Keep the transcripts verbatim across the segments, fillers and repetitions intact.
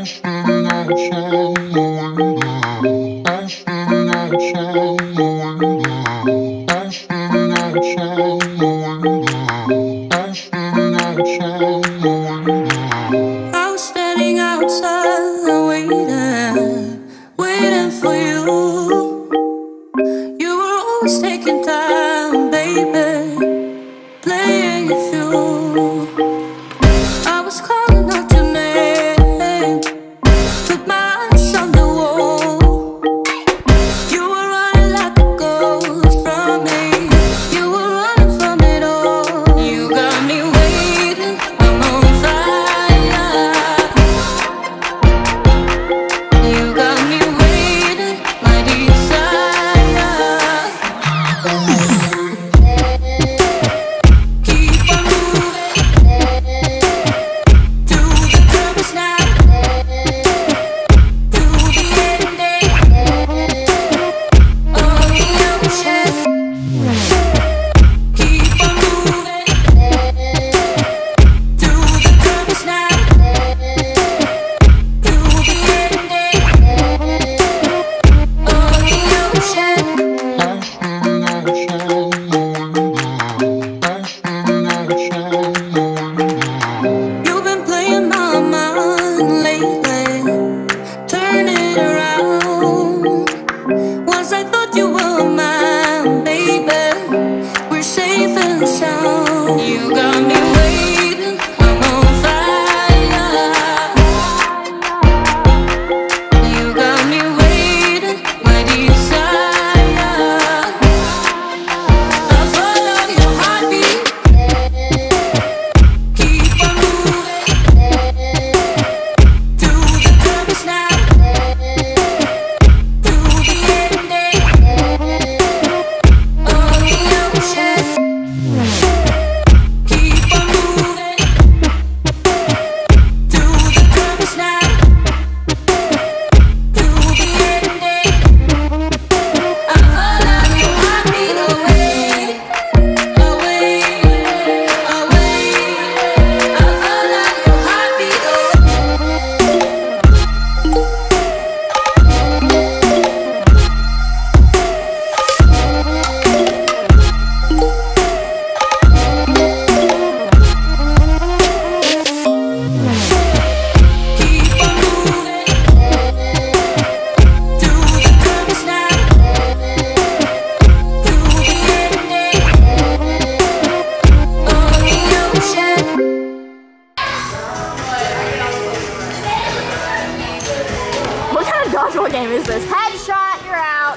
What game is this? Headshot, you're out.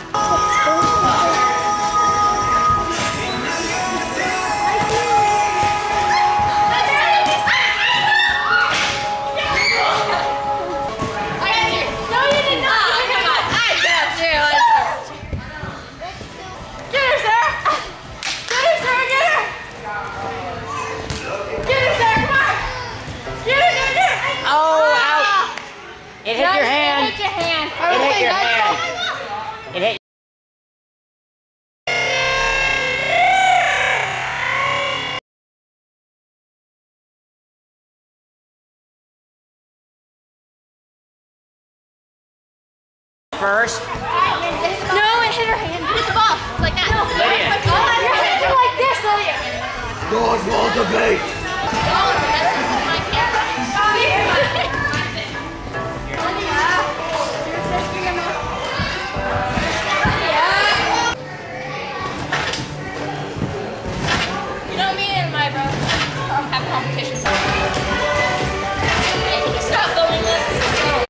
It hit your hand. It hit your hand. It hit your hand. It hit. First. No, it hit her hand. Hit the ball. It's like that. No, Lydia. your hands are like this, Lydia. God motivate. Oh, that's my camera. You know me and my brother have competitions. Hey, can you stop filming this?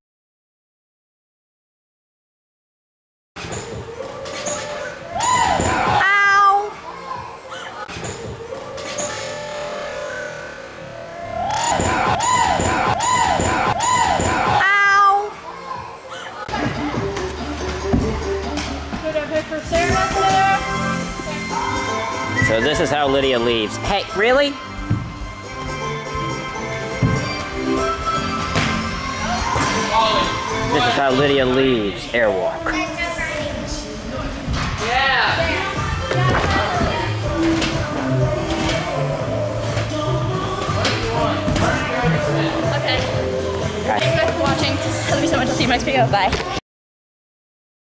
So this is how Lydia leaves. Hey, really? This is how Lydia leaves Airwalk. Yeah. Okay. Thanks for watching. you might speak out. Bye.